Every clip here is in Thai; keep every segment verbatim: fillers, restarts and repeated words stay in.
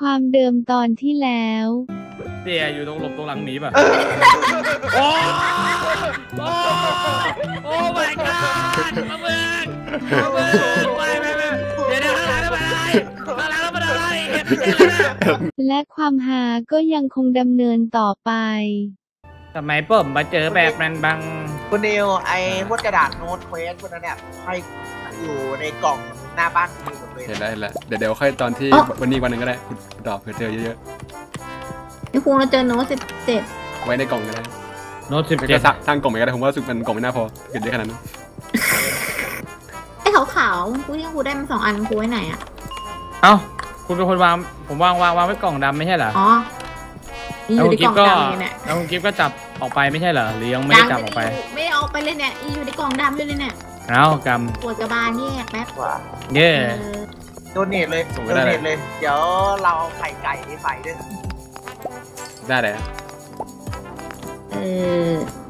ความเดิมตอนที่แล้วเตี้ยอยู่ตรงหลบตรงหลังหนีป่ะโอ้โอ้โอ้ my god มาเบิกมาเบิกไปไปไปเดี๋ยวเดี๋ยวข้างหลังแล้วมาอะไรข้างหลังแล้วมาอะไรและความหาก็ยังคงดำเนินต่อไปทำไมผมมาเจอแบบนั้นบังคุณนิวไอ้พวกกระดาษโน้ตเควสพวกนั้นเนี่ยให้อยู่ในกล่องหน้าบ้านคุณนิวหมดเลยเห็นแล้วเห็นแล้วเดี๋ยวเดี๋ยวค่อยตอนที่วันนี้วันนึงก็ได้คุณตอบเผื่อเจอเยอะๆนี่คงเราเจอโน้ตสิบเจ็ดไว้ในกล่องก็ได้โน้ตสิบเจ็ดสร้างกล่องไปก็ได้ผมว่าสึกมันกล่องไม่น่าพอเกิดเยอะขนาดนั้นไอ้ขาวๆกูที่กูได้มาสองอันกูไว้ไหนอ่ะเอ้าคุณเป็นคนวางผมวางวางวางไว้กล่องดำไม่ใช่เหรออ๋อแล้วคุณกิฟก็แล้วคุณกิฟก็จับออกไปไม่ใช่เหรอหรือยังไม่ได้จับออกไปไม่ได้เอาไปเลยเนี่ยอยู่ในกล่องดำเลยเนี่ยเอากำปวดกระบาลแยกแป๊บกว่าเย่โดนเนตเลยโดนเนตเลยเดี๋ยวเราเอาไข่ไก่ใส่ด้วยได้เลยเออ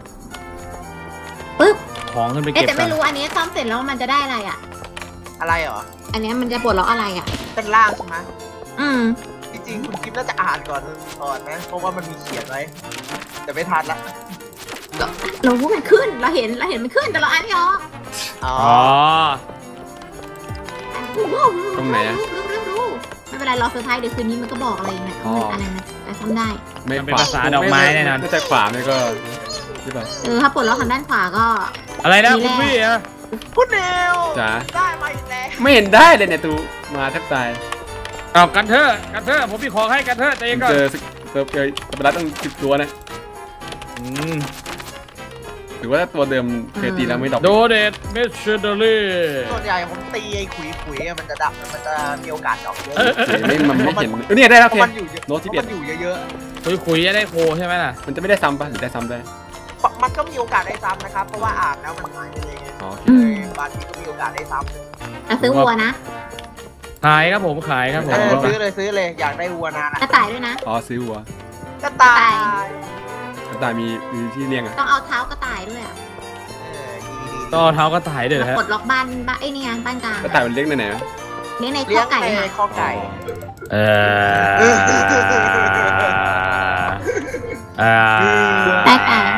ปึ๊บของขึ้นไปเก็บแต่ไม่รู้อันนี้ซ่อมเสร็จแล้วมันจะได้อะไรอ่ะอะไรเหรออันนี้มันจะปวดล็อกอะไรอ่ะเป็นล่างใช่ไหมอืมจริงๆคุณกิ๊ฟน่าจะอ่านก่อนก่อนนะเพราะว่ามันมีเขียนไว้แต่ไม่ทันละเราพูดมันขึ้นเราเห็นเราเห็นมันขึ้นแต่เราอ่านไม่ออกอ๋อตรงไหนอะไม่เป็นไรรอเซอร์ไพรส์เดี๋ยวคืนนี้มันก็บอกอะไรเงี้ยอะไรนะแต่ทำได้ไม่เป็นภาษาดอกไม้แน่นอนแต่ขวาไม่ก็ที่แบบเออถ้าปลดล็อกทางด้านขวาก็อะไรนะคุณพี่อะคุณเดวจ๋าได้มาอีกแล้วไม่เห็นได้เลยเนี่ยตูมาแทบตายเอากันเถอะกันเถอะผมพี่ขอให้กันเถอะใจเย็นก่อนเจอเจอเจอตบลัดต้องสิบตัวนะอืมหรือว่าตัวเดิมเคยตีแล้วไม่ดอกโดเดตเมชเดอรี่ส่วนใหญ่ผมตีไอ้ขุยขุยมันจะดับมันจะมีโอกาสดอกเยอะไม่มันไม่เห็นเนี่ยได้แล้วเคโน้ตที่เปลี่ยนอยู่เยอะๆขุยขุยจะได้โคใช่ไหมล่ะมันจะไม่ได้ซ้ำป่ะหรือได้ซ้ำได้มันก็มีโอกาสได้ซ้ำนะครับเพราะว่าอ่านแล้วมันหายไปเลยบางทีก็มีโอกาสได้ซ้ำซื้อวัวนะขายครับผมขายครับผมซื้อเลยซื้อเลยอยากได้วัวนานกระต่ายด้วยนะอ๋อซื้อวัวกระต่ายกระต่ายมีมีที่เลี้ยงอ่ะต้องเอาเท้ากระต่ายด้วยอ่ะต่อเท้ากระต่ายด้วยฮะกดล็อกบ้านบ้านไอ้นี่ไงบ้านกลางกระต่ายมันเลี้ยงในไหนเลี้ยงในข้อไก่ค่ะข้อไก่เออเออได้ไก่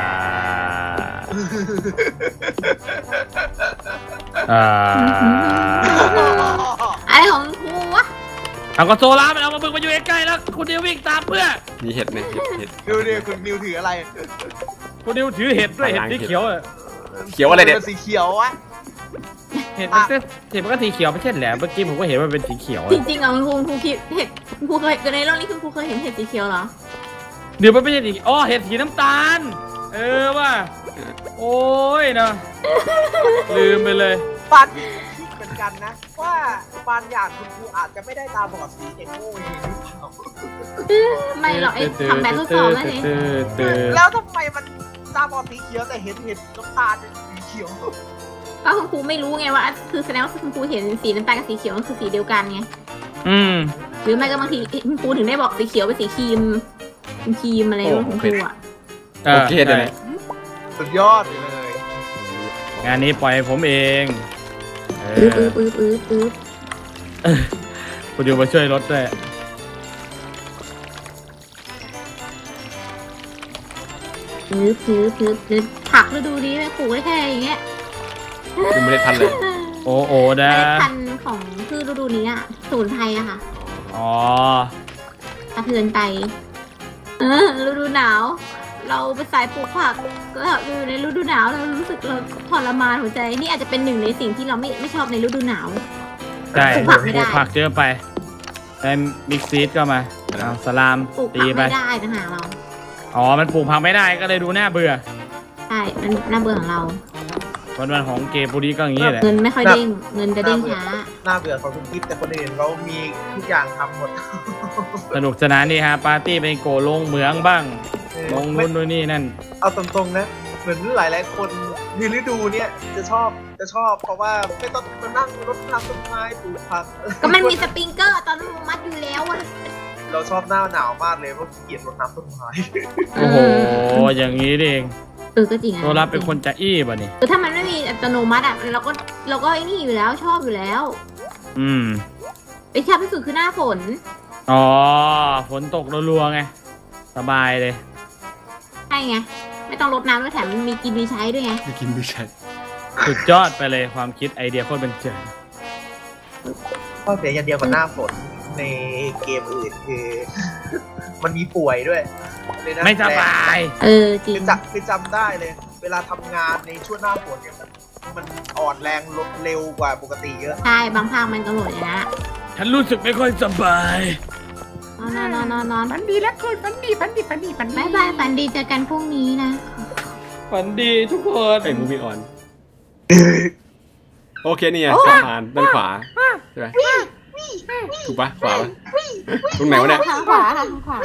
อะไรของครูวะเอากระโซล่ามันเอามาบึกมาอยู่ใกล้แล้วคุณนิววิ่งตามเพื่อมีเห็ดเนี่ยเห็ดดูดิคุณนิวถืออะไรคุณนิวถือเห็ดด้วยเห็ดสีเขียวอะเขียวอะไรเนี่ยสีเขียวอะเห็ดมันก็เห็ดมันก็สีเขียวไม่ใช่แหละเมื่อกี้ผมก็เห็นว่าเป็นสีเขียวจริงๆอ่ะคุณครูครูคิดเห็ดครูเคยในเรื่องนี้คุณครูเคยเห็นเห็ดสีเขียวเหรอเดี๋ยวมันไม่ใช่สีอ๋อเห็ดสีน้ำตาลเออว่าโอ้ยนะลืมไปเลยปันคิดเหมือนกันนะว่าปันอย่างคุณครูอาจจะไม่ได้ตาบอดสีเด็กโง่เองหรือเปล่าไม่หรอกไอ้ทำแบบทดสอบนั่นเองแล้วทำไมมันตาบอดสีเขียวแต่เห็นเห็นน้ำตาลเป็นสีเขียวก็คุณครูไม่รู้ไงว่าคือแสดงว่าคุณครูเห็นสีน้ำตาลกับสีเขียวมันคือสีเดียวกันไงอืมหรือไม่ก็บางทีคุณครูถึงได้บอกสีเขียวเป็นสีครีมเป็นครีมอะไรของคุณครูอ่ะโอเคเลยสุดยอดเลยงานนี้ปล่อยผมเองปึ๊บปึ๊บปึ๊บปึ๊บปึ๊บคุณดิวมาช่วยรถด้วยปึ๊บปึ๊บปึ๊บปึ๊บผักฤดูนี้เลยปลูกได้แค่อย่างเงี้ยคือเมล็ดพันธุ์เลยโอ้โอ้นะเมล็ดพันธุ์ของพืชฤดูนี้อ่ะสูนไทยอะค่ะอ๋อสะเทือนใจเออฤดูหนาวเราไปสายปลูกผักก็อยู่ในฤดูหนาวเรารู้สึกเราทรมานหัวใจนี่อาจจะเป็นหนึ่งในสิ่งที่เราไม่ไม่ชอบในฤดูหนาวใช่ปลูกผักไม่ได้ปลูกผักเยอะไปได้มิกซีดก็มาสลามตีไปไม่ได้นะฮะเราอ๋อมันปลูกผักไม่ได้ก็เลยดูน่าเบื่อใช่มันน่าเบื่อของเราวันวันของเกมปุรีก็อย่างนี้แหละเงินไม่ค่อยเด้งเงินจะเด้งช้าน่าเบื่อของคุณกิ๊ฟแต่คนอื่นเขามีทุกอย่างทำหมดสนุกสนานนี่ฮะปาร์ตี้ไปโกลงเหมืองบ้างลงนู่นนู่นนี่นั่นเอาตรงๆนะเหมือนหลายๆคนในฤดูเนี้ยจะชอบจะชอบเพราะว่าไม่ต้องมานั่งรดน้ำต้นไม้ปลูกผักก็มันมีสปริงเกอร์ตอนมันมัดอยู่แล้วอะเราชอบหน้าหนาวมากเลยเพราะเกลียดรดน้ำต้นไม้โอ้โหอย่างนี้เองเออก็จริงอะตัวรับเป็นคนจะอี้ป่ะนี่คือถ้ามันไม่มีอัตโนมัติอะเราก็เราก็ไอ้นี่อยู่แล้วชอบอยู่แล้วอืมไอ้ชอบที่สุดคือหน้าฝนอ๋อฝนตกรัวๆไงสบายเลยใช่ไงไม่ต้องรดน้ำด้วยแถมมันมีกินมีใช้ด้วยไงไม่กินไม่ใช่สุดยอดไปเลยความคิดไอเดียโคตรเป็นเจ๋งข้อเสียอย่างเดียวกับหน้าฝนในเกมอื่นคือ มันมีป่วยด้วยเลยนะไม่สบายเออจริคืงอจำคือจำได้เลย เวลาทำงานในช่วงหน้าฝนเนี่ยมันมันอ่อนแรงลดเร็วกว่าปกติเยอะใช่บางภาคมันกำหนดอย่างนั้นฉันรู้สึกไม่ค่อยสบายนอนนอนนอนนอนฝันดีแล้วคุณฝันดีฝันดีฝันดีฝันดีบายบายฝันดีเจอกันพรุ่งนี้นะฝันดีทุกคนไอ้มูฟี่ออนโอเคนี่ไงสะพานด้านขวาใช่ไหมถูกปะขวาปะตรงไหนวะเนี่ยทางขวาทางขวา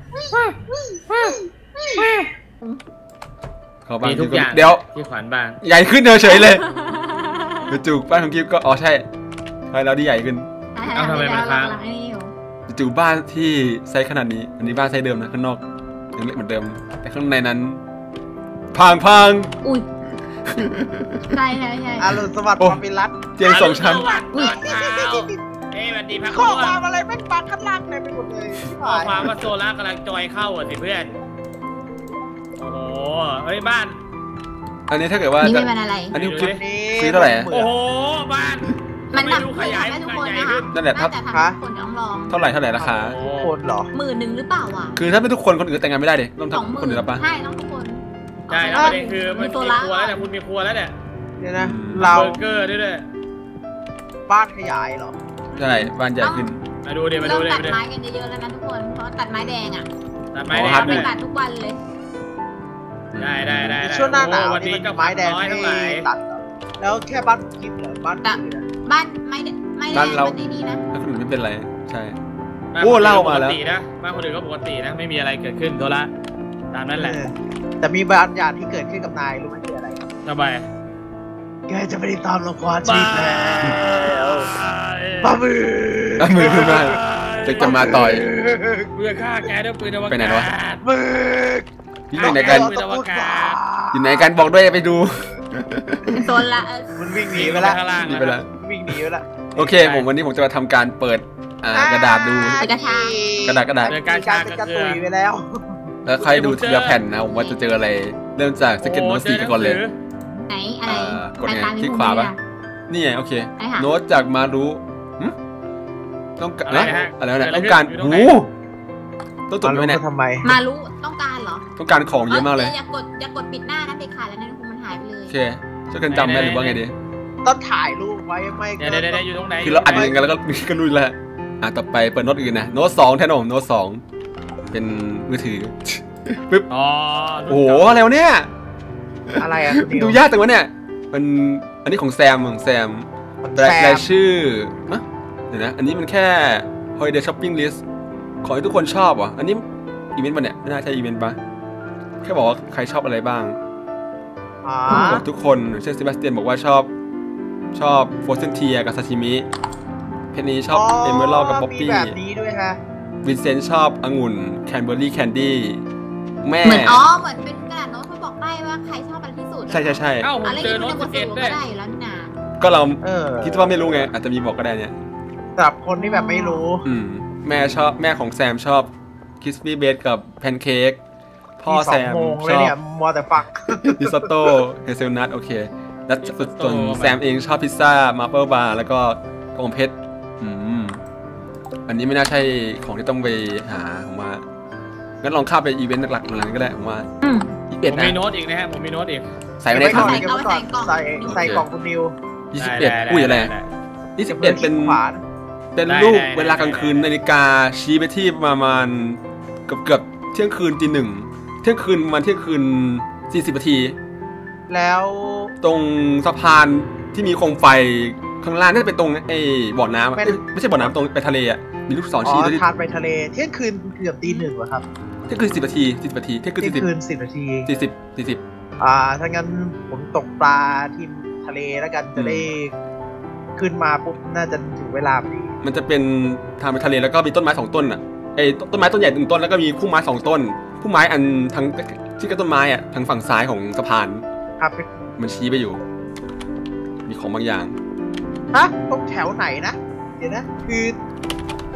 ขอบ้างมีทุกอย่างเดี๋ยวที่ขวัญบ้างใหญ่ขึ้นเฉยเลยเดี๋ยวจูบบ้านของกิฟก็อ๋อใช่ใช่แล้วที่ใหญ่ขึ้นเอาทำไมมันค้างจูบบ้านที่ไซส์ขนาดนี้อันนี้บ้านไซส์เดิมนะข้างนอกยังเล็กเหมือนเดิม แต่ข้างในนั้นพังพังอุ้ยใช่ใช่ใช่อารมณ์สวัสดิ์โอ้ความเป็นรัฐเตียงสองชั้นอุ้ยเอ้ยวันดีพักข้อพวควาก มอะไรแม่งปักข้างล่างเต็มไปหมดเลยข้อความว่าโซล่ากำลังจอยเข้าอ่ะสิเพื่อนโอ้โหเฮ้ยบ้านอันนี้ถ้าเกิดว่านี่จะไม่เป็นอะไรอันนี้คลิปนี่ซื้อเท่าไหร่อะโอ้โหบ้านมันไม่แบบรู้ขขยายายได้ทุกคนขยายนะคะขึ้นนั่นแหละถ้าแต่ทำทุกคนต้องลองเท่าไหร่เท่าไหร่ราคาโอ้ทุกโหคนเหรอหมื่นหนึ่งหรือเปล่าวะคือถ้าไม่ทุกคนคนอื่นแต่งงานไม่ได้เด็ต้องสองหทำคนมื่อื่นนรับปะใช่ต้องทุกคนใช่แล้วประเด็นคือมันมีโซคล่ารัวแล้วเนี่ยคุณมีครัวแล้วเนี่ยเนี่ยนะอืมเราเบอร์เกอร์ด้วยด้วยบ้านขยายเหรอใช่บ้านใหญ่ขึ้นมาดูดิมาเริ่ดูมดิตัดมาดูไม้กันเยอะๆแล้วนะทุกคนเพราะตัดไม้แดงอ่ะตัดไม้อ๋แดอครังบด้ไม่วยตัดทุกวันเลยได้ได้ได้ได้ช่วงหน้าหนาวโอ้วันนี่นี้มันเจ้าไม้แดงน้อยให้ทั้งหลายตัดเหรอแล้วแค่บ้านกิฟเหรอบ้านอื่นอะบ้านไม้แดงไม้แดงบ้านเรามันไอ้นี่นะถ้าคนอื่นไม่เป็นไรใช่บ้นโอ้คนอื่นเล่ามาแล้วปกตินะบ้านคนอื่นก็ปกตินะไม่มีอะไรเกิดขึ้นโซล่าตามนั้นแหละเออแต่มีบางอย่างที่เกิดขึ้นกับนายรู้ไหมคืออะไรสบายแกจะไม่ได้ตามละครชีวิตแล้วบ้ามืออ่ะมือขึ้นมาจะจะมาต่อยเพื่อฆ่าแกด้วยปืนอวกาศไปไหนวะมืออยู่ไหนกันปืนอวกาศอยู่ไหนกันบอกด้วยไปดูโซนละเออมันวิ่งหนีไปแล้วข้างล่างหนีไปแล้ววิ่งหนีไปแล้วโอเค ผมวันนี้ผมจะมาทำการเปิดอ่ากระดาษดูกระทางกระดาษกระดาษเดินกาการรชาจะกกระระเทืตุอยไปแล้วแล้วค่อยดูทีละแผ่นนะผมว่าจะเจออะไร เริ่มจากสเก็ตโน้ตสี่ก่อนเลยไหนอะไรอ่ากดไงสายตที่มุมขวาปะนี้อะนี่ไงโอเคไหนคะโน้ตจากมารู้หึต้องการอะไรฮะอะไรนะเกิดอะไรต้องการขึ้นอยู่ตรงไหนโอ้ต้องจดมาไว้รู้เนี่ยเขาทำไมมารู้ต้องการเหรอต้องการของเยอะมากเลยอย่ากดอย่ากดปิดหน้านะเด็กขาดแล้วนะคุณมันหายไปเลยโอเคช่วยกันจำได้หรือว่าไงดีต้องถ่ายรูปไว้ไม่เดี๋ยวเดี๋ยวเดี๋ยวอยู่ตรงไหนคือเราอัดอย่างกันแล้วก็ ก็รู้แล้วอ่ะต่อไปเปิดโน้ตอื่นนะโน้ตสองแทนผมโน้ตสองเป็นมือถือปึ๊บอ๋อโอ้โหอะไรวะเนี่ยอะไรอะคุณนิวดูยากจังวะเนี่ยมันอันนี้ของแซมของแซมมันแต่แซรายมชื่อนะเดี๋ยวนะอันนี้มันแค่ holiday shopping list ขอให้ทุกคนชอบวะอันนี้อีเวนต์ปะเนี่ยไม่น่าใช่อีเวนต์ปะแค่บอกว่าใครชอบอะไรบ้างอ๋อบอกทุกคนเช่นเซบาสเตียนบอกว่าชอบชอบโฟเซนเทียกับซาชิมิเพนนีชอบเอเมอรัลกับป๊อปมีปี้แบบนี้ด้วยฮะวินเซนต์ชอบองุ่นแคนเบอร์รี่แคนดี้แม่เหมือนอ๋อเหมือนเป็นกระดาษโน้ตเขาบอกได้ว่าใครชอบอะไรที่สุดใช่ใช่ใช่เอ้าผมอะไรเจอที่โน้มันตจะสิกบดเอ็ดสูด้วยก็ได้อยู่แล้วนี่นาก็เราเออคิดว่าไม่รู้ไงอาจจะมีบอกก็ได้เนี่ยใช่สำหรับคนที่แบบไม่รู้อืมแม่ชอบแม่ของแซมชอบคิสปี้เบสกับแพนเค้กพ่อมีสแซองมโมงชเลยอบเนี่ยมัวแต่ฟังริซอตโต้เฮเซลนัทโอเคแล้วส่วนแซมเองชอบพิซซ่ามาเปิลบาร์แล้วก็กองเพชรอืมอันนี้ไม่น่าใช่ของที่ต้องไปหาผมว่างั้นลองข้ามไปอีเวนต์หลักๆหลังๆก็ได้ผมว่าอืมยี่สิบผเอ็ดมนะมีโน้ตอีกนะฮะผมมีโน้ตอีกใส่ไว้ในถังเก็บไว้ก่อนเอาไว้ใส่ใส่ใส่กล่องกล่องคุณนิวยี่สิบเอ็ดอุ้ยอะไรยี่สิบเอ็ดเป็นขวานะเป็นรูปเวลากลางคืนนาฬิกาชี้ไปที่ประมาณเกือบเกือบเที่ยงคืนตีหนึ่งเที่ยงคืนประมาณเที่ยงคืนสี่สิบนาทีแล้วตรงสะพานที่มีโคมไฟข้างล่างน่าจะเป็นตรงไอ้บ่อน้ำอะเอ้ยไม่ใช่บ่อน้ำตรงไปทะเลอ่ะมีลูกศรอ๋ชี้อด้วยที่ทานไปทะเลเที่ยงคืนเกือบตีหนึ่งเหรอครับเที่ยงคืนสิบนาทีสิบนาทีเที่ยงคืนเที่ยสี่งสิบคืนสิบนาทีสี่สิบสี่สิบอ่าถ้างั้นผมตกปลาที่ทะเลแล้วกันจะได้ขึ้นมาปุ๊บน่าจะถึงเวลาพอดีมันจะเป็นทางไปทะเลแล้วก็มีต้นไม้สองต้นอ่ะไอ้ต้นไม้ต้นใหญ่หนึ่งต้นแล้วก็มีพุ่มไม้สองต้นพุ่มไม้อันทางที่กับต้นไม้อ่ะทางฝั่งซ้ายของสะพานครับมันชี้ไปอยู่ มีของบางอย่างฮะตรงแถวไหนนะเดี๋ยวนะคือ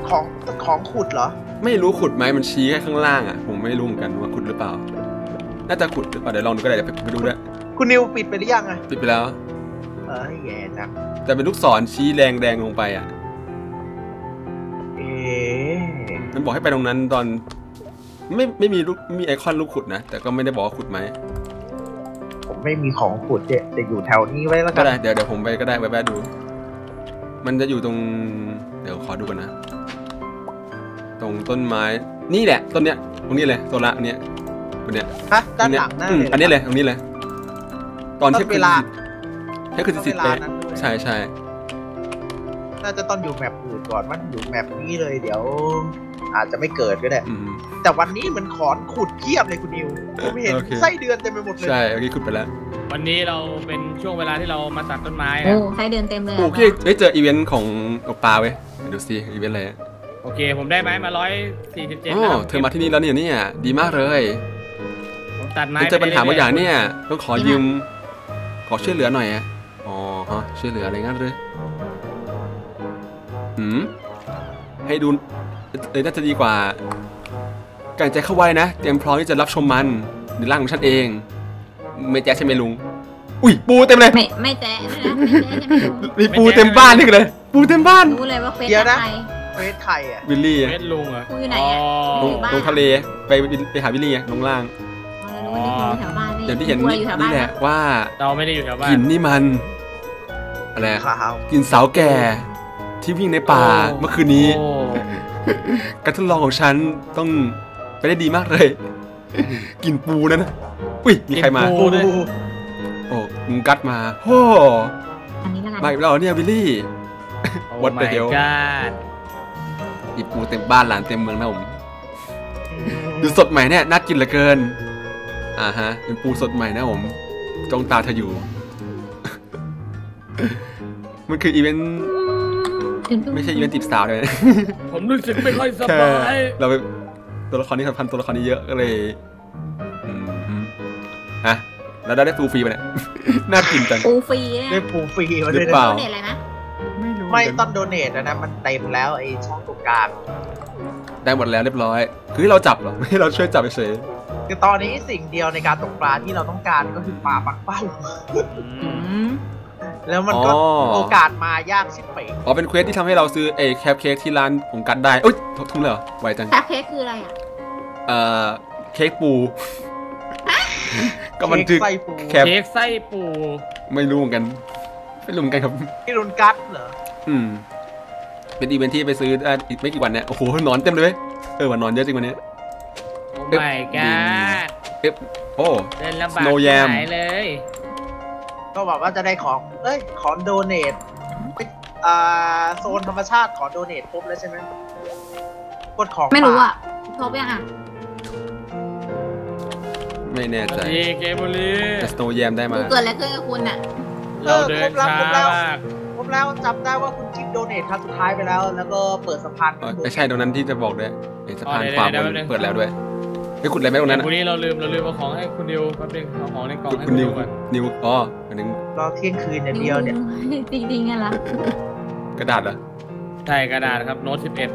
ของของขุดเหรอไม่รู้ขุดไหมมันชี้แค่ข้างล่างอ่ะผมไม่รู้เหมือนกันว่าขุดหรือเปล่าน่าจะขุดหรือเปล่าเดี๋ยวลองดูก็ได้เดี๋ยวไปดูด้วยคุณนิวปิดไปหรือยังอะปิดไปแล้วเออแย่จังแต่เป็นลูกศรชี้แดงแดงลงไปอ่ะเอ๊ะมันบอกให้ไปตรงนั้นตอนไม่ไม่มีลูกมีไอคอนลูกขุดนะแต่ก็ไม่ได้บอกว่าขุดไหมผมไม่มีของขุดเจ๊แต่อยู่แถวนี้ไว้แล้วกันก็ได้เดี๋ยวเดี๋ยวผมไปก็ได้แวะดูมันจะอยู่ตรงเดี๋ยวขอดูกันนะตรงต้นไม้นี่แหละต้นเนี้ยตรงนี้เลยโซล่าอันเนี้ยตรงเนี้ยฮะด้านหลังนั่นเลยอันนี้เลยตรงนี้เลยตอนเที่ยงคืนเที่ยงคืนสิบเป๊ะใช่ใช่น่าจะต้องอยู่แมปอื่นก่อนมันอยู่แมปนี้เลยเดี๋ยวอาจจะไม่เกิดก็ได้แต่วันนี้มันขอนขุดเทียบเลยคุณนิวผมเห็นไส้เดือนเต็มไปหมดเลยใช่เมื่อกี้ขุดไปแล้ววันนี้เราเป็นช่วงเวลาที่เรามาตัดต้นไม้โอ้ไส้เดือนเต็มเลยโอเคได้เจออีเวนต์ของตกปลาเว้ยดูสิอีเวนต์อะไรโอเคผมได้ไม้มาร้อยสี่สิบเจ็ดอ๋อเธอมาที่นี่แล้วเนี่ยเนี่ยดีมากเลยผมตัดไม้เจอปัญหาบางอย่างเนี่ยต้องขอยืมขอช่วยเหลือหน่อยอ่ะอ๋อฮะช่วยเหลืออะไรงั้นเลยหืมให้ดูเลยน่าจะดีกว่าการใจเข้าไว้นะเตรียมพร้อมที่จะรับชมมันในร่างของฉันเองไม่แจ๊ใช่ไหมลุงอุ้ยปูเต็มเลยไม่ไม่แจ๊นะมีปูเต็มบ้านนี่เลยปูเต็มบ้านรู้เลยว่าเฟสใครเฟสใครอ่ะวิลลี่เฟสลุงอ่ะปูอยู่ไหนอ่ะลงทะเลไปไปหาวิลลี่ลงล่างอย่างที่เห็นนี่แหละว่าเราไม่ได้อยู่แถวบ้านกินนี่มันอะไรกินสาวแก่ที่วิ่งในป่าเมื่อคืนนี้การทดลองของฉันต้องไปได้ดีมากเลยกินปูนั่นนะอุ้ยมีใครมาโอ้มึงกัดมาโอ้มาอีกแล้วเนี่ยวิลลี่วัดเดียวหยิบปูเต็มบ้านหลานเต็มเมืองนะผมดูสดใหม่เนี่ยน่ากินเหลือเกินอ่าฮะเป็นปูสดใหม่นะผมจ้องตาเธออยู่มันคืออีเวนต์ไม่ใช่อีเวนต์จีบสาวเลยผมรู้สึกไม่ค่อยสบายเราไปตัวละครนี้สำคัญตัวละครนี้เยอะก็เลยฮะแล้วได้ปูฟรีไปเนี่ยน่ากินจังปูฟรีได้ปูฟรีมาด้วยโดเนทอะไรนะไม่รู้ไม่ต้องโดเนทนะนะมันเต็มแล้วไอช่องตรงกลางได้หมดแล้วเรียบร้อยคือเราจับเหรอไม่เราช่วยจับเฉยคือตอนนี้สิ่งเดียวในการตกปลาที่เราต้องการก็คือปลาปักเป้าแล้วมันก็โอกาสมายากชิบเป๋อ๋อเป็นเควสที่ทำให้เราซื้อไอ้แคปเค้กที่ร้านของกัดได้อุ้ยทุ่มเลยเหรอไวจังแคปเค้กคืออะไรอ่ะเอ่อเค้กปูก็มันคือแคปเค้กไส้ปูไม่รู้เหมือนกันไม่รู้เหมือนกันครับที่รุนกัดเหรออืมเป็นอีเวนท์ที่ไปซื้อได้อีกไม่กี่วันเนี่ยโอ้โหนอนเต็มเลยเออวันนอนเยอะจริงวันนี้โอ้ my god เอฟโอ้เดินลำบากที่ไหนเลยก็บอกว่าจะได้ของเอ้ยของโดเนทอ่าโซนธรรมชาติของโดเนทครบแล้วใช่ไหมกดของไม่รู้อ่ะครบยังอ่ะไม่แน่ใจเกมบุรีแต่สโนว์แยมได้มาเกิดอะไรขึ้นกับคุณอ่ะเราเดินช้ามากครบแล้วจำได้ว่าคุณชิปโดเนทครั้งสุดท้ายไปแล้วแล้วก็เปิดสะพานไม่ใช่ตรงนั้นที่จะบอกด้วยสะพานความเปิดแล้วด้วยไปขุดอะไรไหมตรงนั้นวันนี้เราลืมเราลืมเอาของให้คุณนิวแป๊บนึงเอาของในกล่องให้คุณนิวนิวอ๋ออันนึงรอเที่ยงคืนอย่างเดียวเนี่ยจริงๆไงล่ะกระดาษเหรอใช่กระดาษครับโน้ตสิบเอ็ด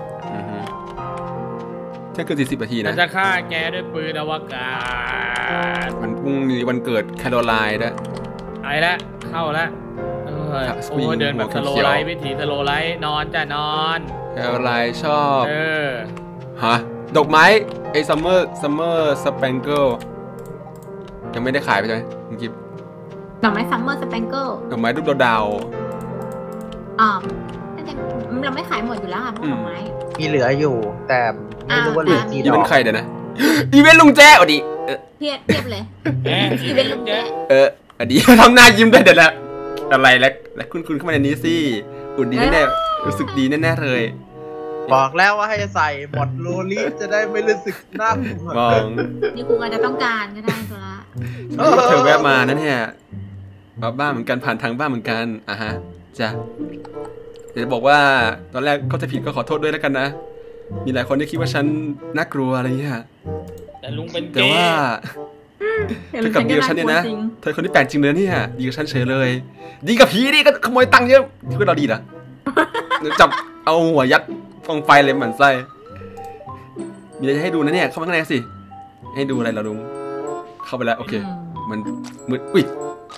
ใช่คือสี่สิบนาทีนะจะฆ่าแกด้วยปืนอวกาศมันพรุ่งนี้วันเกิดแคโรไลน์ด้วยไอ้ละเข้าละโอ้เดินแบบสโลไลท์วิถีสโลไลท์นอนจะนอนแคโรไลน์ชอบเออฮะดอกไม้ไอ้ซัมเมอร์ซัมเมอร์สเปงเกิลยังไม่ได้ขายไปใช่ไหมคุณกิฟดอกไม้ซัมเมอร์สเปงเกิลดอกไม้รูปดาวอ๋อเราไม่ขายหมดอยู่แล้วค่ะพวกดอกไม้มีเหลืออยู่แต่ไม่รู้ว่าเหลือกี่ดอกอีเวนต์ใครเดี๋ยวนะอีเวนต์ลุงแจ๊อดีเพียบเพียบเลยอีเวนต์ลุงแจ๊เอออดีทำหน้ายิ้มได้เดี๋ยวละอะไรแล้วแล้วคุณคุณเข้ามาในนี้สิอุ่นดีแน่ๆรู้สึกดีแน่ๆเลยบอกแล้วว่าให้ใส่หมดโรลีจะได้ไม่รู้สึกน่ากลัวมองนี่ครูอาจจะต้องการก็ได้ตัวละเธอแวะมานะเนี่ยมาบ้านเหมือนกันผ่านทางบ้านเหมือนกันอ่ะฮะจ้ะเดี๋ยวบอกว่าตอนแรกเขาจะผิดก็ขอโทษด้วยแล้วกันนะมีหลายคนที่คิดว่าฉันน่ากลัวอะไรเงี้ยแต่ลุงเป็นเกย์แต่ว่าเธอกับดีกับฉันเนี่ยนะเธอคนที่แปลกจริงเลยเนี่ยดีกับฉันเฉยเลยดีกับผีดิก็ขโมยตังค์เยอะที่เราดีนะจับเอาหัวยัดกองไฟเลยเหมือนไส้มีอะไรให้ดูนะเนี่ยเข้ามาข้างในสิให้ดูอะไรเราลุงเข้าไปแล้วโอเคมันมืดอุ้ย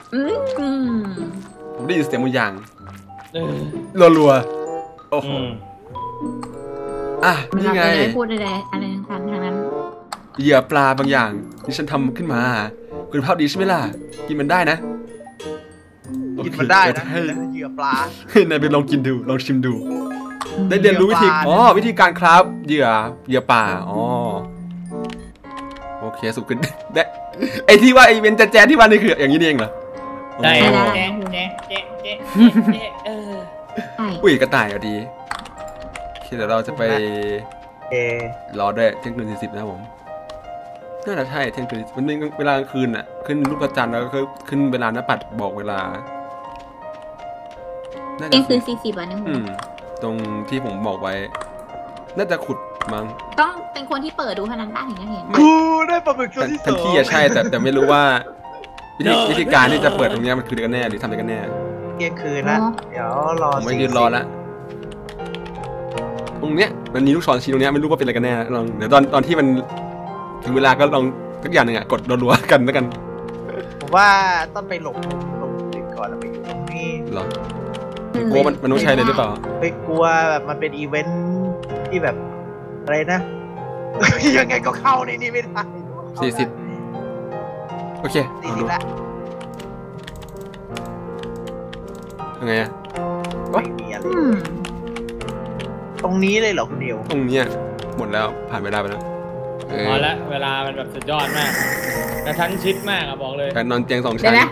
ผมได้ยินเสียงบางอย่างรัวๆโอ้โหอ่ะนี่ไงพูดอะไรอะไรต่างๆทางนั้นเหยื่อปลาบางอย่างที่ฉันทำขึ้นมาคุณภาพดีใช่ไหมล่ะกินมันได้นะกินมันได้นะเหยื่อปลาให้นายไปลองกินดูลองชิมดูได้เรียนรู้วิธีอ๋อวิธีการคราฟเหยื่อเหยื่อป่าอ๋อโอเคสุกขึ้นได้ไอที่ว่าไอเวนแจ๊ที่ว่านี่คืออย่างนี้เองเหรอใช่แจ๊แจ๊แจ๊แจ๊เอออุ้ยกระต่ายก็ดีคิดว่าเราจะไปรอด้วยเที่ยงคืนสี่สิบนะผมน่าจะใช่เที่ยงคืนมันเป็นเวลากลางคืนอ่ะขึ้นรูปประจันทร์แล้วก็ขึ้นเวลาหน้าปัดบอกเวลาเที่ยงคืนสี่สิบอ่ะนะอืมตรงที่ผมบอกไว้น่าจะขุดมั้งต้องเป็นคนที่เปิดดูเท่านั้นได้ถึงจะเห็นกูได้ปลาหมึกตัวที่สองทันที่อะใช่แต่แต่ไม่รู้ว่าวิธีวิธีการที่จะเปิดตรงนี้มันคือกันแน่หรือทำอะไรกันแน่เที่ยงคืนละเดี๋ยวรอผมไม่ยืนรอละตรงเนี้ยมันมีลูกศรชี้ตรงเนี้ยไม่รู้ว่าเป็นอะไรกันแน่ลองเดี๋ยวตอนตอนที่มันถึงเวลาก็ลองทุกอย่างหนึ่งอ่ะกดรัวๆกันแล้วกันผมว่าต้องไปหลบหลบก่อนแล้วไปอยู่ตรงนี้หรอ กลัวมันมันต้องใช้เลยหรือเปล่าไปกลัวแบบมันเป็นอีเวนท์ที่แบบอะไรนะยังไงก็เข้าในนี้ไม่ได้สี่สิบโอเคสี่สิบละยังไงอะไม่มีอะไรตรงนี้เลยเหรอคุณเดียวตรงนี้หมดแล้วผ่านเวลาไปแล้วพอแล้วเวลามันแบบสุดยอดมากกระชั้นชิดมากอะบอกเลยการนอนเตียงสองชั้น